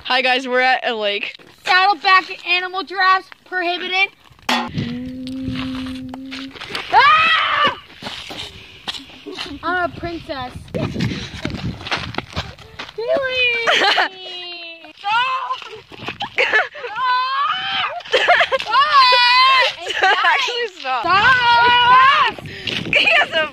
Hi guys, we're at a lake. Saddleback animal giraffes prohibited. Ah! I'm a princess. Billy! Actually, stop. Stop! He has a...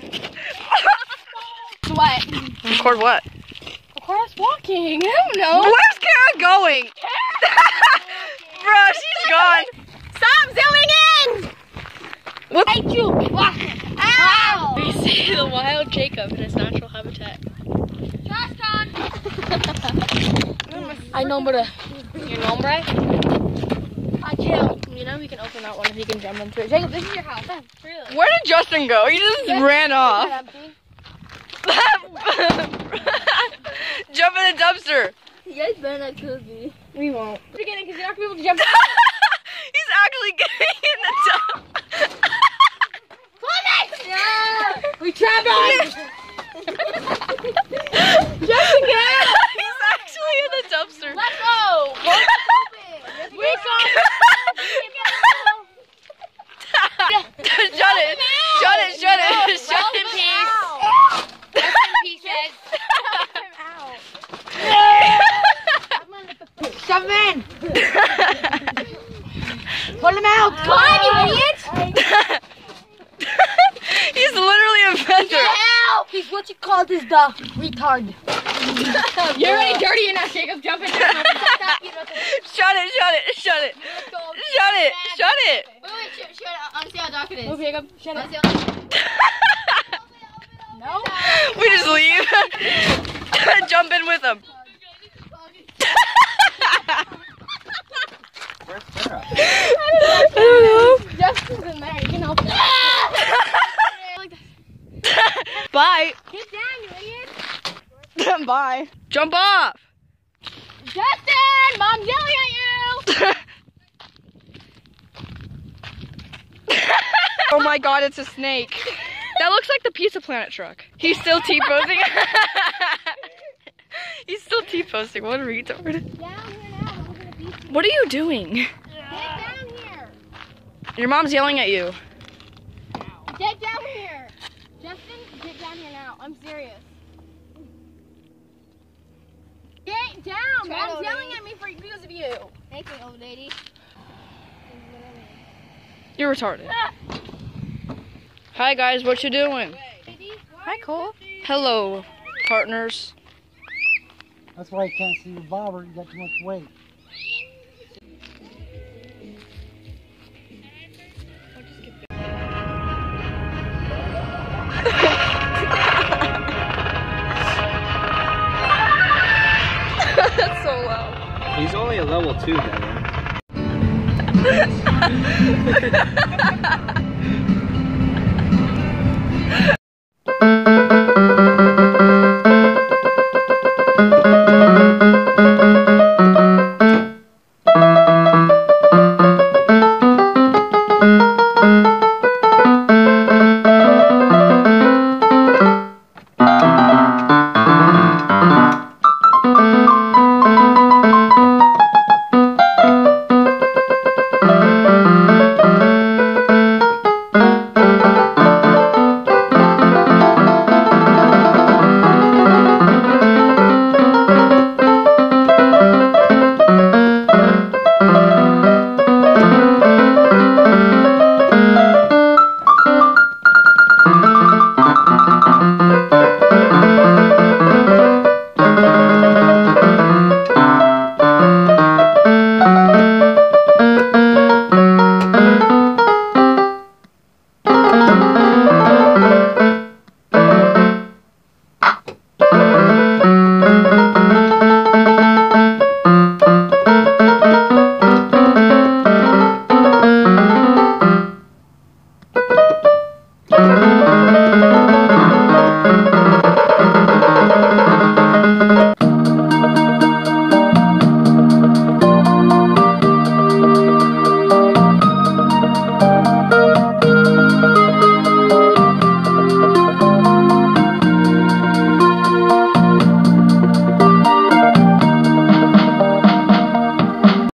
What? Record what? Record us walking. I don't know. Where's Cara going? Bro, she's gone. Stop zooming in! What? I hate you. Ow! We see the wild Jacob in his natural habitat. Trash can. I nombre. Your nombre? I kill. You know we can open that one if you can jump into it. Jacob, this is your house. Really? Where did Justin go? He just ran off. Jump in the dumpster. You guys better not kill me. We won't. You're getting because you're not going to be able to jump. He's actually getting in the dump. Yeah. We trapped him. Justin, get out. He's actually in the dumpster. Let's go. We saw. Shut it. Shut it. Shut it. Shut Rest in it. peace. Rest in pieces. Shove him in. Pull him out. Come on, you idiot. He's literally a vendor. Help. He's what you call this, the retard. You're already dirty enough, Jacob. Jump in there. Shut it. Shut it. Shut it. Shut it. Shut it. Wait, shut it. I want to see how dark it is. Move, Jacob. Shut it. No. We just leave. Jump in with him. Where's Cara? I don't know. Justin's in there. You can help him. Bye. Get down, you idiot. Bye. Jump off. Justin, Mom's yelling at you. Oh my god, it's a snake. That looks like the Pizza Planet truck. He's still T-posing. He's still T-posting. What a retard. Down here now. I'm gonna beat you. What are you doing? Get down here. Your mom's yelling at you. Get down here. Justin, get down here now. I'm serious. Get down. Mom's yelling at me because of you. Thank you, old lady. You're retarded. Hi guys, what you doing? Hi, Cole. Hello, partners. That's why you can't see your bobber. You got too much weight. That's so loud. He's only a level 2, man.